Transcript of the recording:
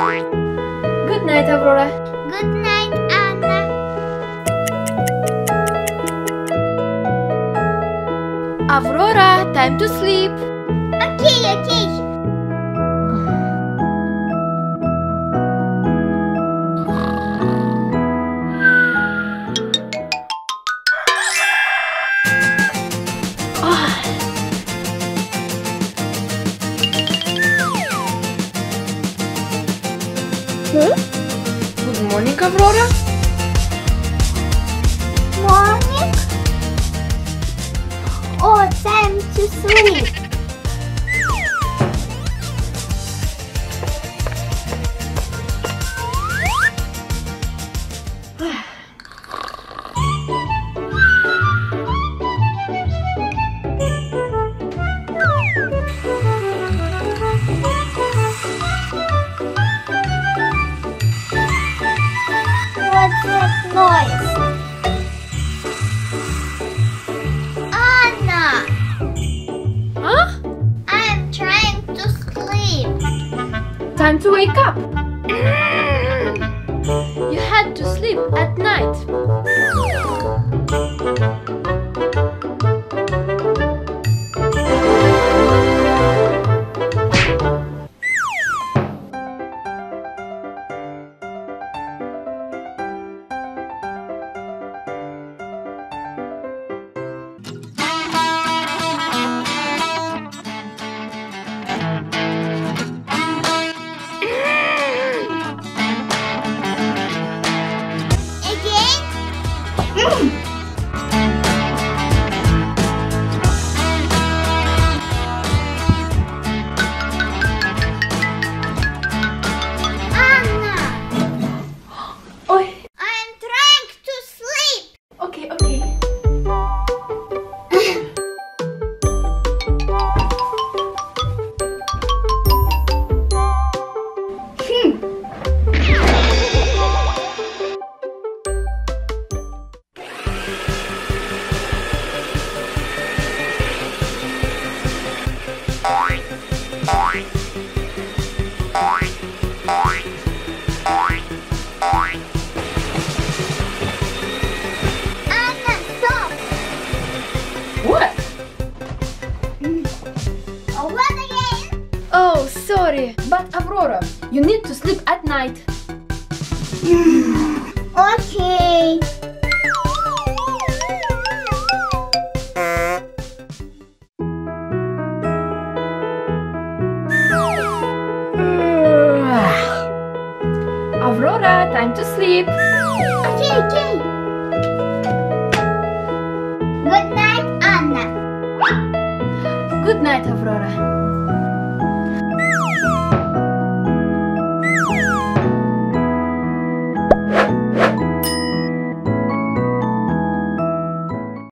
Good night, Aurora. Good night, Anna. Aurora, time to sleep. Okay. Good morning, Aurora. Morning. Oh, time to sleep. What's that noise? Anna! Huh? I'm trying to sleep. Time to wake up. You had to sleep at night. Anna! Oi. I'm trying to sleep. Okay. Anna, stop. What? What again? Oh, sorry. But Aurora, you need to sleep at night. Okay. Aurora, time to sleep. Okay. Good night, Anna. Good night, Aurora.